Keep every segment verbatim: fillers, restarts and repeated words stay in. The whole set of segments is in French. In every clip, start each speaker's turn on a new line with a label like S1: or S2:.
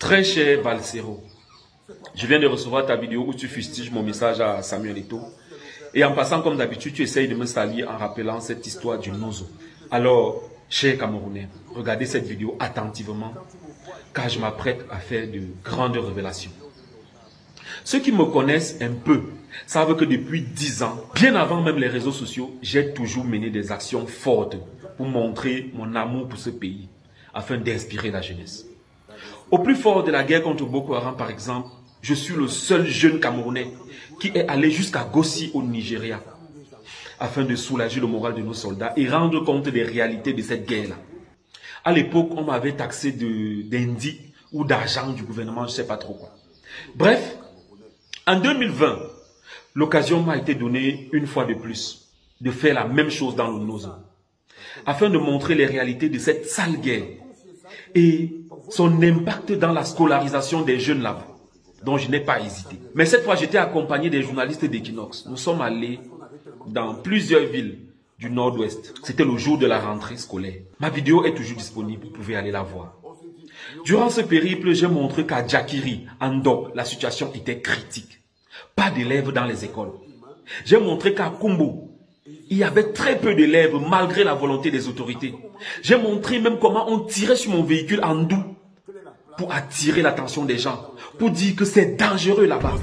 S1: Très cher Valsero, je viens de recevoir ta vidéo où tu fustiges mon message à Samuel Eto'o. Et en passant, comme d'habitude, tu essayes de me salir en rappelant cette histoire du Nozo. Alors, chers Camerounais, regardez cette vidéo attentivement, car je m'apprête à faire de grandes révélations. Ceux qui me connaissent un peu savent que depuis dix ans, bien avant même les réseaux sociaux, j'ai toujours mené des actions fortes pour montrer mon amour pour ce pays, afin d'inspirer la jeunesse. Au plus fort de la guerre contre Boko Haram, par exemple, je suis le seul jeune Camerounais qui est allé jusqu'à Gossi au Nigeria, afin de soulager le moral de nos soldats et rendre compte des réalités de cette guerre-là. À l'époque, on m'avait taxé d'indi ou d'argent du gouvernement, je ne sais pas trop quoi. Bref, en deux mille vingt, l'occasion m'a été donnée une fois de plus de faire la même chose dans le Nozo, afin de montrer les réalités de cette sale guerre et son impact dans la scolarisation des jeunes là-bas, dont je n'ai pas hésité. Mais cette fois, j'étais accompagné des journalistes d'Equinox. Nous sommes allés dans plusieurs villes du nord-ouest. C'était le jour de la rentrée scolaire. Ma vidéo est toujours disponible, vous pouvez aller la voir. Durant ce périple, j'ai montré qu'à Djakiri, en Ndop, la situation était critique. Pas d'élèves dans les écoles. J'ai montré qu'à Kumbo, il y avait très peu d'élèves malgré la volonté des autorités. J'ai montré même comment on tirait sur mon véhicule en doux pour attirer l'attention des gens, pour dire que c'est dangereux là-bas.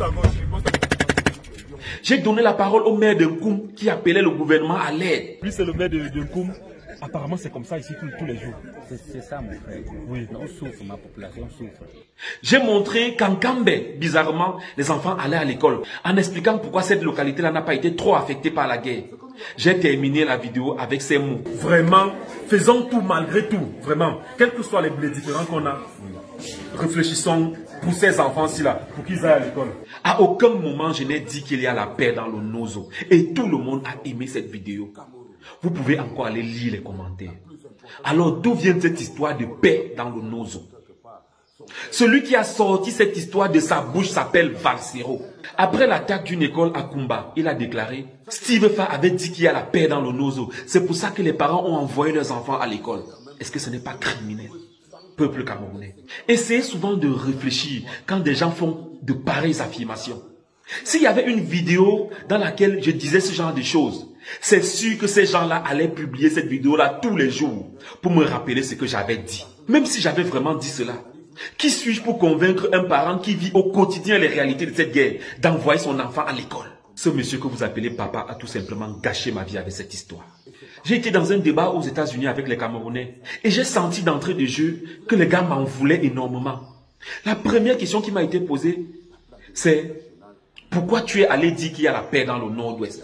S1: J'ai donné la parole au maire de Nkoum qui appelait le gouvernement à l'aide.
S2: Lui, c'est le maire de, de Nkoum. Apparemment, c'est comme ça ici tous, tous les jours.
S3: C'est ça, mon frère. Oui. On souffre, ma population souffre.
S1: J'ai montré qu'en Kambe, bizarrement, les enfants allaient à l'école, en expliquant pourquoi cette localité-là n'a pas été trop affectée par la guerre. J'ai terminé la vidéo avec ces mots. Vraiment, faisons tout malgré tout. Vraiment, quels que soient les, les différents qu'on a, réfléchissons pour ces enfants-ci là, pour qu'ils aillent à l'école. À aucun moment, je n'ai dit qu'il y a la paix dans le Nozo. Et tout le monde a aimé cette vidéo. Vous pouvez encore aller lire les commentaires. Alors, d'où vient cette histoire de paix dans le Nozo? Celui qui a sorti cette histoire de sa bouche s'appelle Valsero. Après l'attaque d'une école à Kumba, il a déclaré « Steve Fa avait dit qu'il y a la paix dans le Nozo. C'est pour ça que les parents ont envoyé leurs enfants à l'école. » Est-ce que ce n'est pas criminel? Peuple camerounais, essayez souvent de réfléchir quand des gens font de pareilles affirmations. S'il y avait une vidéo dans laquelle je disais ce genre de choses, c'est sûr que ces gens-là allaient publier cette vidéo-là tous les jours pour me rappeler ce que j'avais dit. Même si j'avais vraiment dit cela, qui suis-je pour convaincre un parent qui vit au quotidien les réalités de cette guerre d'envoyer son enfant à l'école? Ce monsieur que vous appelez papa a tout simplement gâché ma vie avec cette histoire. J'ai été dans un débat aux États-Unis avec les Camerounais et j'ai senti d'entrée de jeu que les gars m'en voulaient énormément. La première question qui m'a été posée, c'est pourquoi tu es allé dire qu'il y a la paix dans le nord-ouest?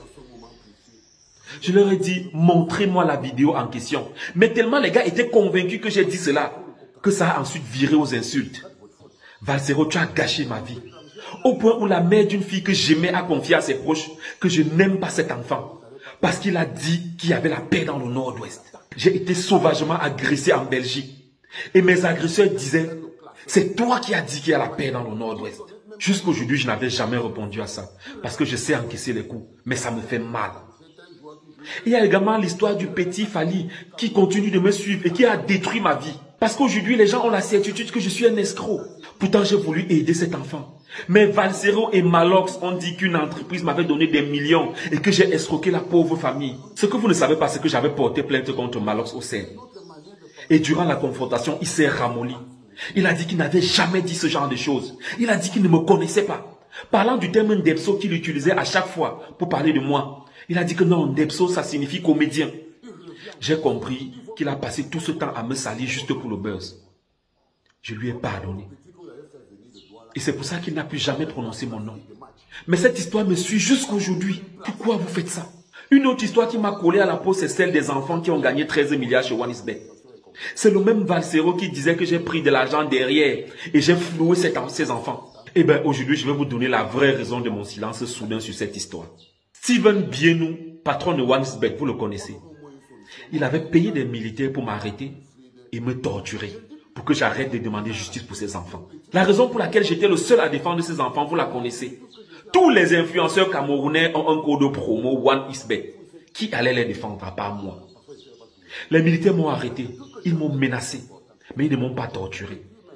S1: Je leur ai dit, montrez-moi la vidéo en question. Mais tellement les gars étaient convaincus que j'ai dit cela, que ça a ensuite viré aux insultes. Valsero, tu as gâché ma vie. Au point où la mère d'une fille que j'aimais a confié à ses proches que je n'aime pas cet enfant. Parce qu'il a dit qu'il y avait la paix dans le nord-ouest. J'ai été sauvagement agressé en Belgique. Et mes agresseurs disaient, c'est toi qui as dit qu'il y a la paix dans le nord-ouest. Jusqu'aujourd'hui, je n'avais jamais répondu à ça. Parce que je sais encaisser les coups. Mais ça me fait mal. Il y a également l'histoire du petit Fali qui continue de me suivre et qui a détruit ma vie. Parce qu'aujourd'hui, les gens ont la certitude que je suis un escroc. Pourtant, j'ai voulu aider cet enfant. Mais Valsero et Malox ont dit qu'une entreprise m'avait donné des millions et que j'ai escroqué la pauvre famille. Ce que vous ne savez pas, c'est que j'avais porté plainte contre Malox au C E N. Et durant la confrontation, il s'est ramolli. Il a dit qu'il n'avait jamais dit ce genre de choses. Il a dit qu'il ne me connaissait pas. Parlant du terme Ndepso qu'il utilisait à chaque fois pour parler de moi, il a dit que non, Ndepso, ça signifie comédien. J'ai compris qu'il a passé tout ce temps à me salir juste pour le buzz. Je lui ai pardonné. Et c'est pour ça qu'il n'a plus jamais prononcé mon nom. Mais cette histoire me suit jusqu'aujourd'hui. Pourquoi vous faites ça? Une autre histoire qui m'a collé à la peau, c'est celle des enfants qui ont gagné treize milliards chez OneXBet. C'est le même Valsero qui disait que j'ai pris de l'argent derrière et j'ai floué ces enfants. Eh bien, aujourd'hui, je vais vous donner la vraie raison de mon silence soudain sur cette histoire. Steven Bienou, patron de OneXBet, vous le connaissez. Il avait payé des militaires pour m'arrêter et me torturer, pour que j'arrête de demander justice pour ses enfants. La raison pour laquelle j'étais le seul à défendre ces enfants, vous la connaissez. Tous les influenceurs camerounais ont un code promo OneXBet. Qui allait les défendre à part moi? Les militaires m'ont arrêté, ils m'ont menacé, mais ils ne m'ont pas torturé.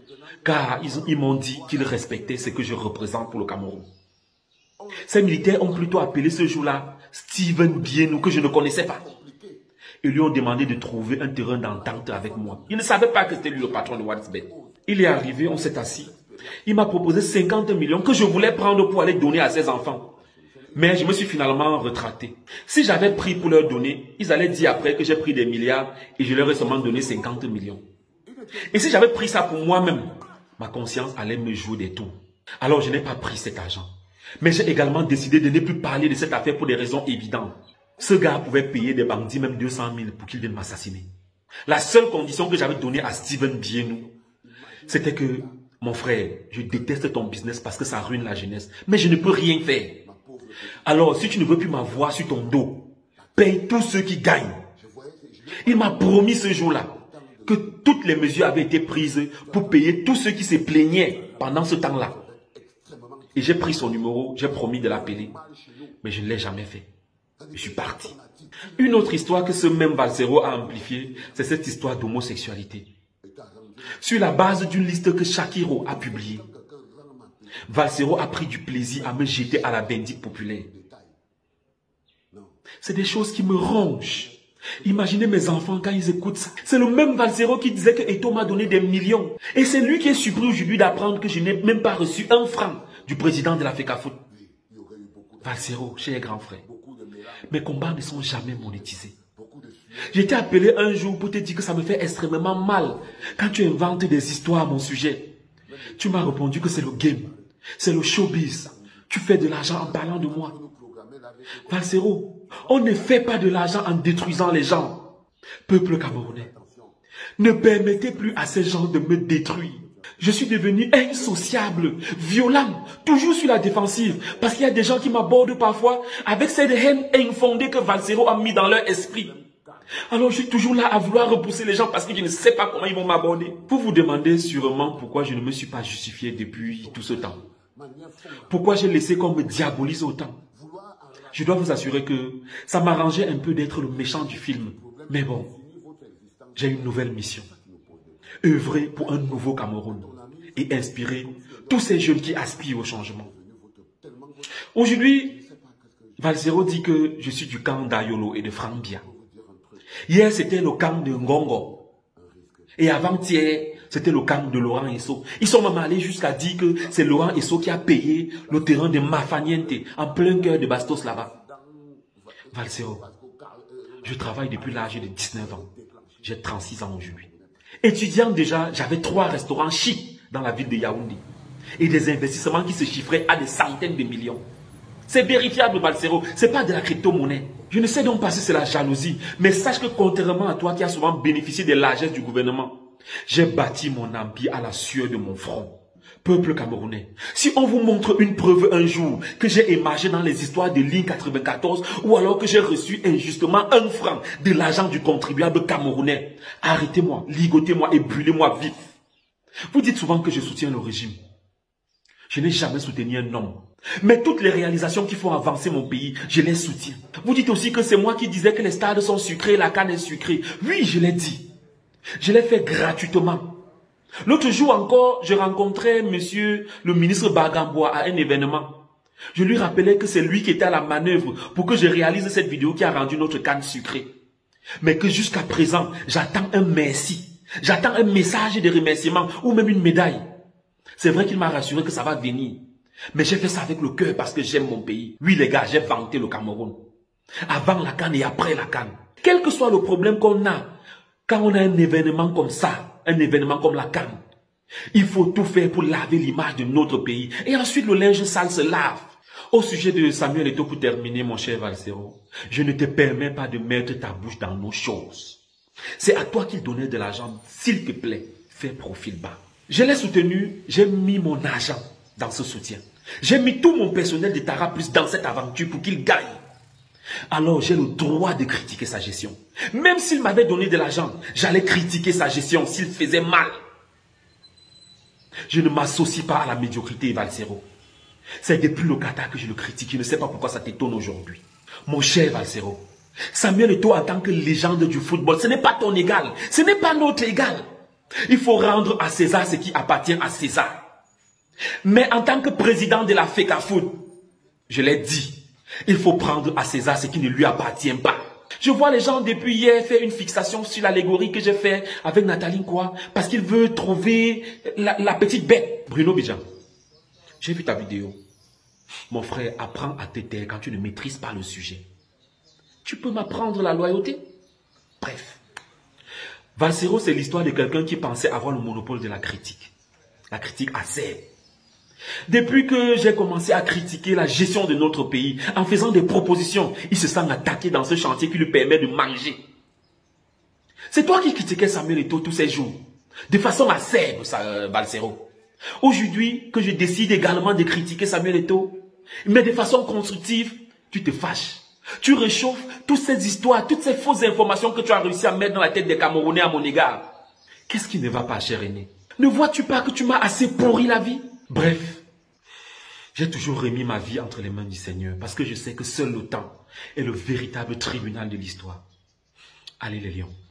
S1: car ils, ils m'ont dit qu'ils respectaient ce que je représente pour le Cameroun. Ces militaires ont plutôt appelé ce jour-là Steven Bienou, que je ne connaissais pas. Ils lui ont demandé de trouver un terrain d'entente avec moi. Il ne savait pas que c'était lui le patron de WhatsApp. Il est arrivé, on s'est assis. Il m'a proposé cinquante millions que je voulais prendre pour aller donner à ses enfants. Mais je me suis finalement retracté. Si j'avais pris pour leur donner, ils allaient dire après que j'ai pris des milliards et je leur ai seulement donné cinquante millions. Et si j'avais pris ça pour moi-même, ma conscience allait me jouer des tours. Alors je n'ai pas pris cet argent. Mais j'ai également décidé de ne plus parler de cette affaire pour des raisons évidentes. Ce gars pouvait payer des bandits même deux cent mille pour qu'ils viennent m'assassiner. La seule condition que j'avais donnée à Steven Bienou, c'était que, mon frère, je déteste ton business parce que ça ruine la jeunesse, mais je ne peux rien faire. Alors, si tu ne veux plus m'avoir sur ton dos, paye tous ceux qui gagnent. Il m'a promis ce jour-là que toutes les mesures avaient été prises pour payer tous ceux qui se plaignaient pendant ce temps-là. Et j'ai pris son numéro, j'ai promis de l'appeler, mais je ne l'ai jamais fait. Je suis parti. Une autre histoire que ce même Valsero a amplifiée, c'est cette histoire d'homosexualité. Sur la base d'une liste que Shakiro a publiée, Valsero a pris du plaisir à me jeter à la bendite populaire. C'est des choses qui me rongent. Imaginez mes enfants quand ils écoutent ça. C'est le même Valsero qui disait que Eto'o m'a donné des millions. Et c'est lui qui est surpris aujourd'hui d'apprendre que je n'ai même pas reçu un franc du président de la FECAFOOT. Valsero, cher grand frère, mes combats ne sont jamais monétisés. J'étais appelé un jour pour te dire que ça me fait extrêmement mal quand tu inventes des histoires à mon sujet. Tu m'as répondu que c'est le game, c'est le showbiz. Tu fais de l'argent en parlant de moi. Valsero, on ne fait pas de l'argent en détruisant les gens. Peuple camerounais, ne permettez plus à ces gens de me détruire. Je suis devenu insociable, violent, toujours sur la défensive, parce qu'il y a des gens qui m'abordent parfois avec cette haine infondée que Valsero a mis dans leur esprit. Alors je suis toujours là à vouloir repousser les gens parce que je ne sais pas comment ils vont m'aborder. Vous vous demandez sûrement pourquoi je ne me suis pas justifié depuis tout ce temps. Pourquoi j'ai laissé qu'on me diabolise autant. Je dois vous assurer que ça m'arrangeait un peu d'être le méchant du film. Mais bon, j'ai une nouvelle mission. Œuvrer pour un nouveau Cameroun et inspirer tous ces jeunes qui aspirent au changement. Aujourd'hui, Valsero dit que je suis du camp d'Ayolo et de Franck Bia. Hier, c'était le camp de Ngongo. Et avant-hier, c'était le camp de Laurent Esso. Ils sont même allés jusqu'à dire que c'est Laurent Esso qui a payé le terrain de Mafaniente en plein cœur de Bastos là-bas. Valsero, je travaille depuis l'âge de dix-neuf ans. J'ai trente-six ans aujourd'hui. Étudiant déjà, j'avais trois restaurants chics dans la ville de Yaoundé. Et des investissements qui se chiffraient à des centaines de millions. C'est vérifiable, Valsero. Ce n'est pas de la crypto-monnaie. Je ne sais donc pas si c'est la jalousie. Mais sache que contrairement à toi qui as souvent bénéficié des largesses du gouvernement, j'ai bâti mon empire à la sueur de mon front. Peuple camerounais, si on vous montre une preuve un jour que j'ai émargé dans les histoires de Ligne quatre-vingt-quatorze ou alors que j'ai reçu injustement un franc de l'argent du contribuable camerounais, arrêtez-moi, ligotez-moi et brûlez-moi vif. Vous dites souvent que je soutiens le régime. Je n'ai jamais soutenu un homme. Mais toutes les réalisations qui font avancer mon pays, je les soutiens. Vous dites aussi que c'est moi qui disais que les stades sont sucrés, la canne est sucrée. Oui, je l'ai dit. Je l'ai fait gratuitement. L'autre jour encore, je rencontrais monsieur le ministre Bagamboa à un événement. Je lui rappelais que c'est lui qui était à la manœuvre pour que je réalise cette vidéo qui a rendu notre canne sucrée. Mais que jusqu'à présent, j'attends un merci. J'attends un message de remerciement ou même une médaille. C'est vrai qu'il m'a rassuré que ça va venir. Mais j'ai fait ça avec le cœur parce que j'aime mon pays. Oui les gars, j'ai vanté le Cameroun. Avant la canne et après la canne. Quel que soit le problème qu'on a, quand on a un événement comme ça, un événement comme la canne, il faut tout faire pour laver l'image de notre pays. Et ensuite le linge sale se lave. Au sujet de Samuel Eto'o, pour terminer mon cher Valsero, je ne te permets pas de mettre ta bouche dans nos choses. C'est à toi qu'il donnait de l'argent. S'il te plaît, fais profil bas. Je l'ai soutenu, j'ai mis mon argent dans ce soutien. J'ai mis tout mon personnel de Tara Plus dans cette aventure pour qu'il gagne. Alors j'ai le droit de critiquer sa gestion. Même s'il m'avait donné de l'argent, j'allais critiquer sa gestion s'il faisait mal. Je ne m'associe pas à la médiocrité, Valsero. C'est depuis le Qatar que je le critique. Je ne sais pas pourquoi ça t'étonne aujourd'hui. Mon cher Valsero, Samuel Eto'o en tant que légende du football, ce n'est pas ton égal. Ce n'est pas notre égal. Il faut rendre à César ce qui appartient à César. Mais en tant que président de la FECAFOOT, je l'ai dit, il faut prendre à César ce qui ne lui appartient pas. Je vois les gens depuis hier faire une fixation sur l'allégorie que j'ai fait avec Nathalie quoi, parce qu'il veut trouver la, la petite bête. Bruno Bidjan, j'ai vu ta vidéo. Mon frère, apprends à te taire quand tu ne maîtrises pas le sujet. Tu peux m'apprendre la loyauté? Bref. Valsero, c'est l'histoire de quelqu'un qui pensait avoir le monopole de la critique. La critique acerbe. Depuis que j'ai commencé à critiquer la gestion de notre pays, en faisant des propositions, il se sent attaqué dans ce chantier qui lui permet de manger. C'est toi qui critiquais Samuel Eto'o tous ces jours, de façon acerbe, euh, Valsero. Aujourd'hui, que je décide également de critiquer Samuel Eto'o, mais de façon constructive, tu te fâches. Tu réchauffes toutes ces histoires, toutes ces fausses informations que tu as réussi à mettre dans la tête des Camerounais à mon égard. Qu'est-ce qui ne va pas, cher aîné? Ne vois-tu pas que tu m'as assez pourri la vie? Bref, j'ai toujours remis ma vie entre les mains du Seigneur parce que je sais que seul le temps est le véritable tribunal de l'histoire. Allez les lions.